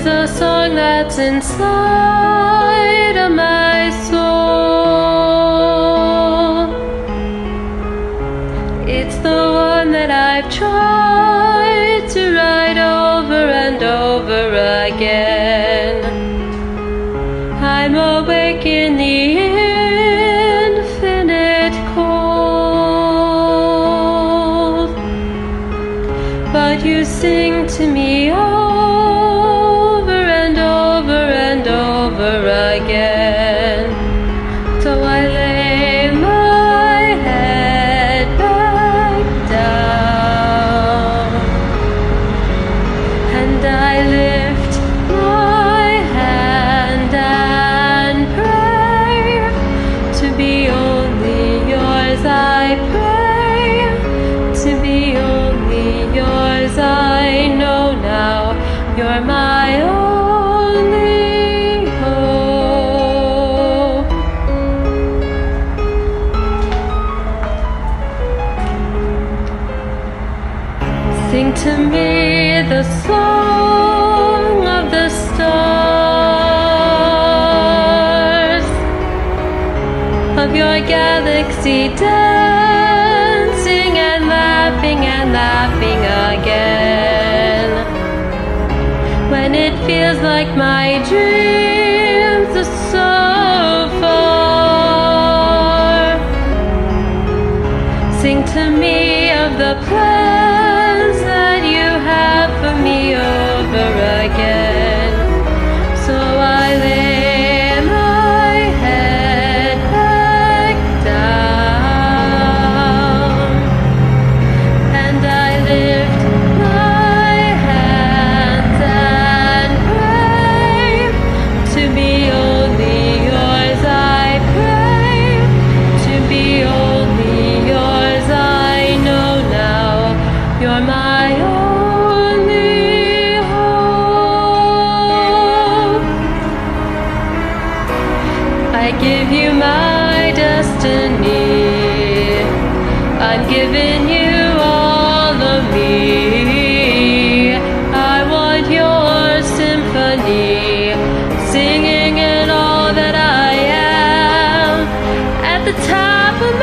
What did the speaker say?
is a song that's inside of my soul. It's the one that I've tried to write over and over again. I'm awake in the infinite cold, but you sing to me over and over and over again. So I lay my head back down and I lift my hand and pray to be only yours. I pray to be only yours. I know now you're my only hope. Sing to me the song of the stars, of your galaxy dancing and laughing again. When it feels like my dreams are so far, sing to me of the plans that you have for me over again. So I lay my head back down and I lift my hands and pray to be only yours. I pray to be only yours. I know now you're my only hope. I give you my destiny. I'm giving you all of me. I want your symphony, singing in all that I am at the top of my